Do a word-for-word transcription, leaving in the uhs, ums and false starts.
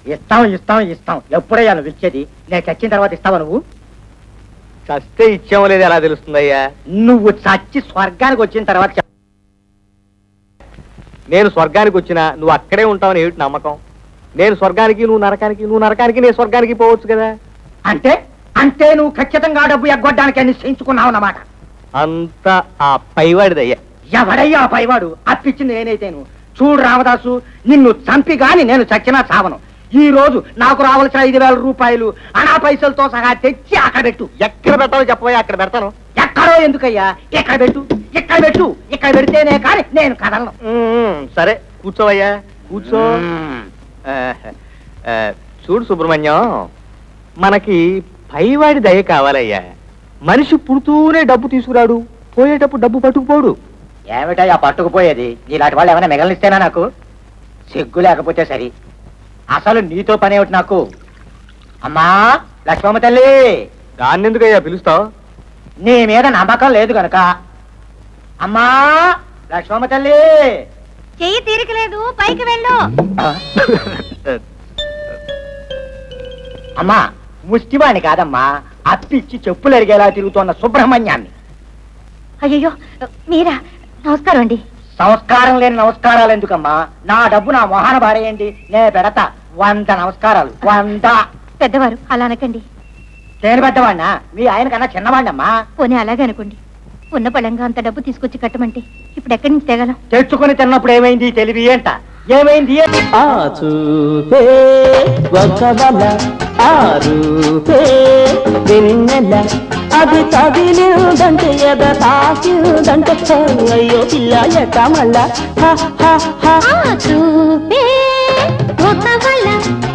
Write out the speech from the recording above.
ఇస్తాం ఇస్తాం ఇస్తాం. ఎప్పుడయ్యా నువ్వు ఇచ్చేది? నేను చచ్చిన తర్వాత ఇస్తావా నువ్వు? చస్తే ఇచ్చామో లేదు ఎలా తెలుస్తుందయ్యా? నువ్వు చచ్చి స్వర్గానికి వచ్చిన తర్వాత. నేను స్వర్గానికి వచ్చినా నువ్వు అక్కడే ఉంటావని ఏమిటి నమ్మకం? నేను స్వర్గానికి నువ్వు నరకానికి, నువ్వు నరకానికి నేను స్వర్గానికి పోవచ్చు కదా. అంటే అంటే నువ్వు ఖచ్చితంగా డబ్బు ఎగ్గొట్టడానికి నిశ్చయించుకున్నావు అన్నమాట. అంత ఆ పైవాడిదయ్యా. ఎవడయ్యా ఆ పైవాడు? అప్పిచ్చింది నేనైతేను. చూడు రామదాసు, నిన్ను చంపి గాని నేను చచ్చినా చావను. ఈ రోజు నాకు రావాల్సిన ఐదు వేల రూపాయలు అనా పైసలతో సహా తెచ్చి అక్కడ పెట్టు. ఎక్కడ పెట్టాలో చెప్పబోయా? అక్కడ పెడతాను. ఎక్కడో ఎందుకయ్యా? ఇక్కడ పెట్టు, ఇక్కడ పెట్టు. ఇక్కడ పెడితేనే కానీ నేను కదలను. సరే కూర్చోవయ్యా, కూర్చో. చూడు సుబ్రహ్మణ్యం, మనకి పైవాడి దయ కావాలయ్యా. మనిషి పుడుతూనే డబ్బు తీసుకురాడు, పోయేటప్పుడు డబ్బు పట్టుకుపోడు. ఏమిటయ్యా పట్టుకుపోయేది? ఇలాంటి వాళ్ళు ఏమైనా మిగలనిస్తేనా నాకు? సిగ్గు లేకపోతే సరి. అసలు నీతో పని ఏమిటి నాకు? అమ్మా లక్ష్మమ్మ తల్లి. దాన్ని ఎందుకయ్యా పిలుస్తావు? నీ మీద నమ్మకం లేదు గనక. అమ్మా లక్ష్మమ్మ తల్లి. చెయ్యి తీరికలేదు, పైకి వెళ్ళు. అమ్మా ముష్టివాణి కాదమ్మా, అప్పిచ్చి చెప్పులు ఎరిగేలా తిరుగుతున్న సుబ్రహ్మణ్యాన్ని. అయ్యో మీరా? నమస్కారం అండి. సంస్కారం లేని నమస్కారాలు ఎందుకమ్మా? నా డబ్బు నా మొహాన బారేయండి, నే పెడతా వంద నమస్కారాలు. వంద. పెద్దవారు అలా అనకండి. నేను పెద్దవాడినా? మీ ఆయన కన్నా చిన్నవాడినమ్మా. పోనీ అలాగే అనుకోండి. ఉన్న పళంగా అంత డబ్బు తీసుకొచ్చి కట్టమంటే ఇప్పుడు ఎక్కడి నుంచి తేగలం? తెచ్చుకుని తిన్నప్పుడు ఏమైంది తెలివి ఏంట? ఏమైంది? అది తగిలిందంటే ఎద తాకిందంటే అయ్యో పిల్ల ఎట్ట మళ్ళా చూపే ఒక వల